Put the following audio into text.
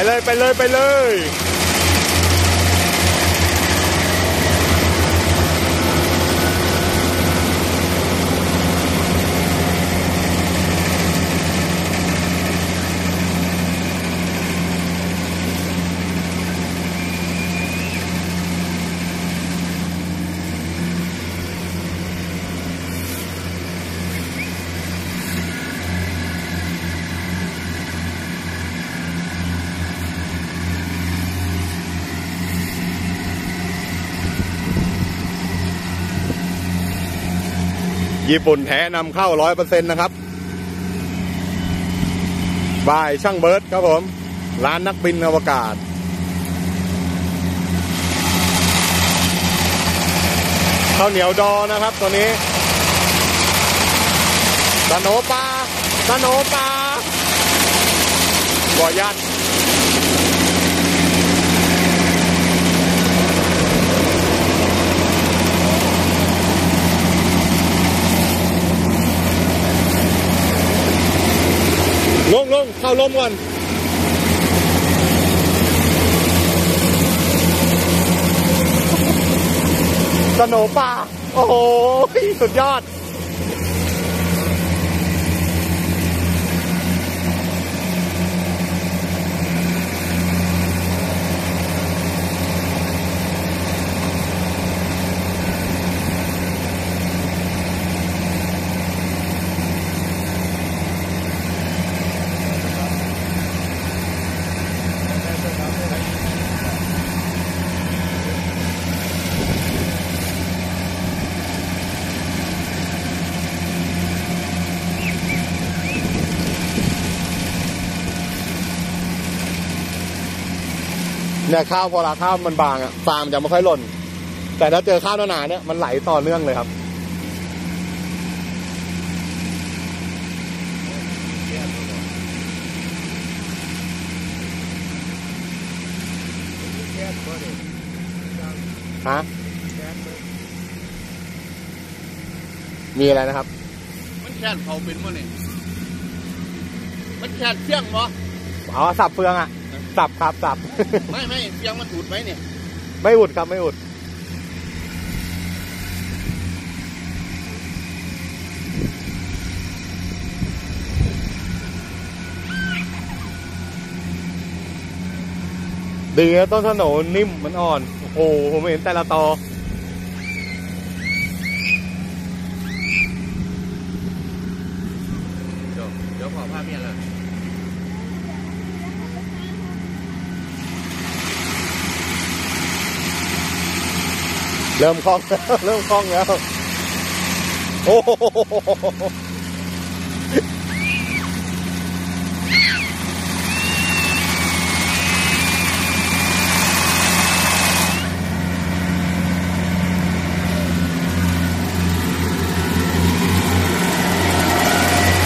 เลยไปเลยไปเลยญี่ปุ่นแท้นำเข้า 100% นะครับบายช่างเบิร์ดครับผมร้านนักบินอวกาศข้าวเหนียวดอนะครับตัวนี้สโนปลาบ่อยัดลงเข้าลมก่อนสโนว์ป่าโอ้โหสุดยอดเนี่ยข้าวพอละข้าวมันบางอ่ะฟางจะไม่ค่อยหล่นแต่ถ้าเจอข้าวหนาๆเนี่ยมันไหลต่อเนื่องเลยครับฮะมีอะไรนะครับมันแค่นเขาเป็นมั้งเนี่ยมันแค่นเที่ยงวะอ๋อสับเฟืองอ่ะสับครับสับไม่เฟียงมันอุดไหมเนี่ยไม่อุดครับไม่อุดดีนะต้นสโหนนิ่มมันอ่อนโอ้โหผมเห็นแต่ละตอเดี๋ยวขอภาพเมียเลยเริ่มคล่องแล้วโอ้โห